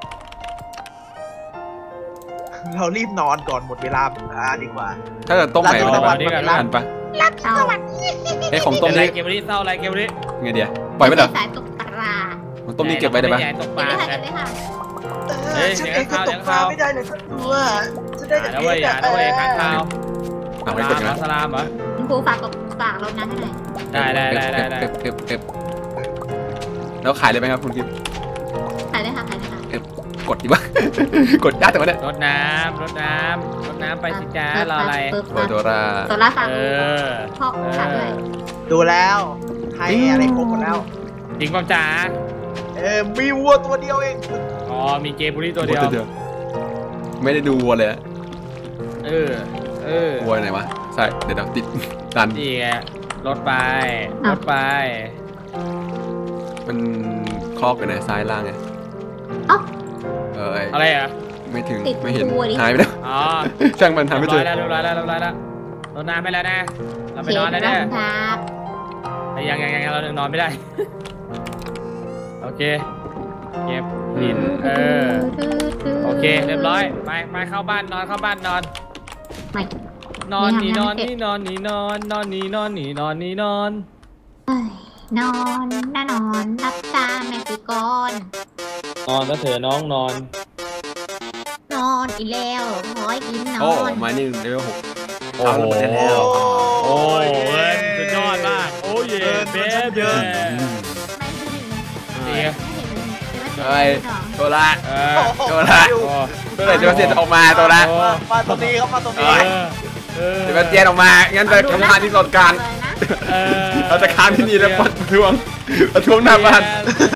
เรารีบนอนก่อนหมดเวลาอ่าดีกว่าถ้าเกิดต้มใหม่มันจะรัมาบรางวัลทันปะเศร้าไอของต้ต้มมนี้นี้เกมนี้เศร้าอะไรเกมนี้ไงเดียวปล่อยไปเหรอสายตกปลาของต้มนี้เก็บไว้ได้ปะใหญ่ตกปเก็บลาได้ค่ะไงเก็บได้ค่ะเออฉันเองก็ตกปลาไม่ได้เลยสักตัวจะได้อย่าแต่นะเว้ยอย่านะเว้ยข้างคาวเอาไม่กดอย่างนั้นสลามเหรอคุณครูฝากตกฝากรดน้ำให้หน่อยได้ได้ได้ได้ได้เก็บเก็บเก็บแล้วขายเลยไหมครับคุณกิ๊บขายได้ค่ะขายได้ค่ะกดดีวะ กดยากแต่ว่าเนี่ยรดน้ำรดน้ำรดน้ำไปสิจ้ารออะไรปึ๊บโดโดราโซล่าฝากเออพ่อฝากด้วยดูแล้วให้อะไรครบหมดแล้วจริงป่ะจ๋าเออมีวัวตัวเดียวเองอ๋อมีเกมบุรีตัวเดียวไม่ได้ดูวัวเลยอะเออเออวัวไหนวะใช่เดี๋ยวเดี๋ยวติดดันนี่ไงรถไปรถไปมันครอบไปไหนซ้ายล่างไงเอ้าเออไอ้อะไรอ่ะไม่ถึงติดไม่เห็นวัวดิหายไปแล้วอ๋อช่างมันหาไม่เจเรียอบร้อยแล้วเรียบร้อยแล้วเรียบร้อยแล้วรดน้ำไปแล้วนะเราไปนอนได้เชแน่ฟครับยังยังยังเรานอนไม่ได้ โอเคเก็บหินเออโอเคเรียบร้อยไปไปเข้าบ้านนอนเข้าบ้านนอนไม่นอนนี่ไม่นทำอนไม่เสร็จนี่นอนนี่นอนนอนนี่นอนนี่นอนนี่นอนเอ้ยนอนน่านอนนับตาแม่คือกอนนอนแล้วเถอะน้องนอนนอนอีแล้วขอให้กินนโอ้อนมานี่เลเวลหกโอ้โหโอ้โอ้เงินสุดยอดมากโอ้เย่เบ๊เบ๊นี่ไงเฮ้ยโซล่าเออโซล่าโอ้เมื่อไหร่จะมาเสียออกมาโซล่ามามาตรงนี้ครับมาตรงเอนี้อเออเดี๋ยวมาเจียนออกมางั้นจะทำงานที่สดการเออเราจะค้างที่นี่แล้วปัดประท้วงประท้วงหน้าบ้าน